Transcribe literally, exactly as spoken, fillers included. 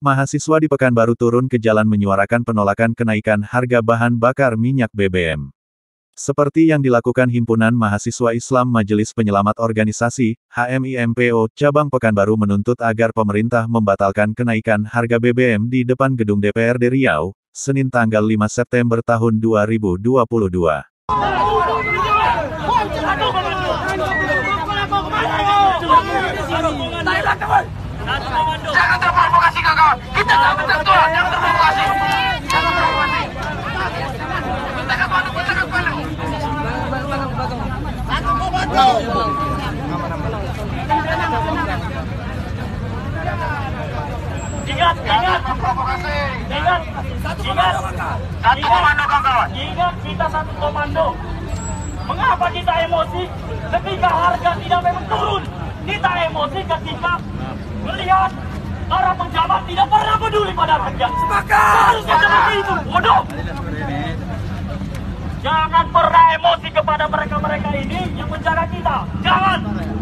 Mahasiswa di Pekanbaru turun ke jalan menyuarakan penolakan kenaikan harga bahan bakar minyak B B M. Seperti yang dilakukan Himpunan Mahasiswa Islam Majelis Penyelamat Organisasi, H M I M P O, Cabang Pekanbaru menuntut agar pemerintah membatalkan kenaikan harga B B M di depan gedung D P R D Riau, Senin tanggal lima September tahun dua ribu dua puluh dua. Jangan terprovokasi kawan-kawan. Kita tak bertentuan, jangan terprovokasi. Jangan terprovokasi. Bentakkan Pandu, bentakkan Pandu. Satu komando. Ingat, ingat. Terprovokasi. Ingat, ingat. Satu komando kawan-kawan. Ingat kita satu komando. Mengapa kita emosi ketika harga tidak memang turun? Kita emosi ketika melihat para pejabat tidak pernah peduli pada rakyat. Sepakat. Harusnya seperti itu, bodoh. Jangan pernah emosi kepada mereka-mereka ini yang menjaga kita. Jangan.